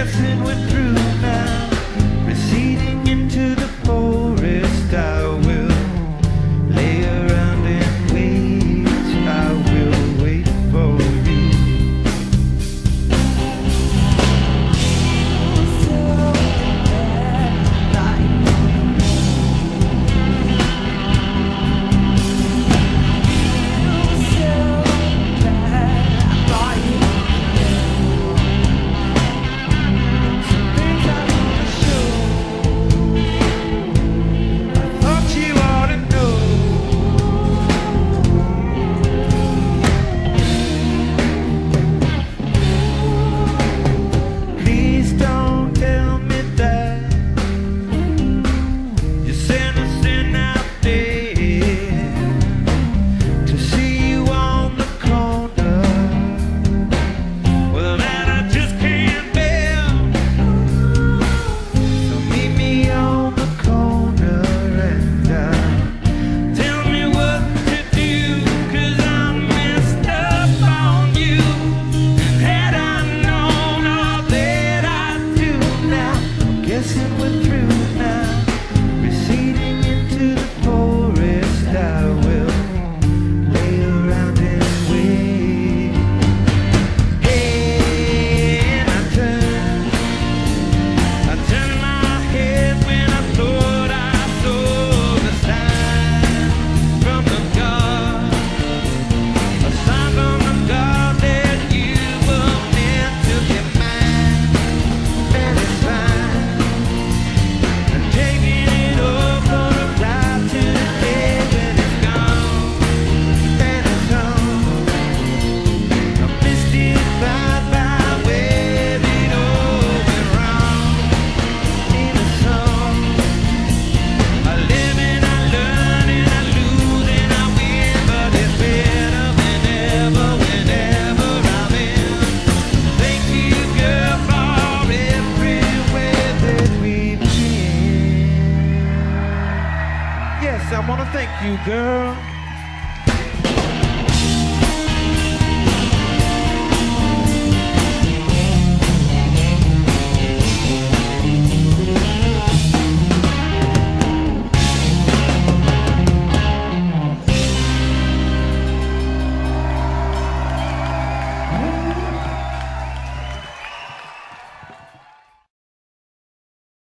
guessing we're through now. Receding into the forest, I will lay around and wait. I will wait for you. Guessing we're through now. Receding into the forest, I will lay around and wait. Hey, and I turned my head when I thought I saw the sign from the God, a sign from the God that you were meant to be mine, and it's fine. Yes, I want to thank you, girl.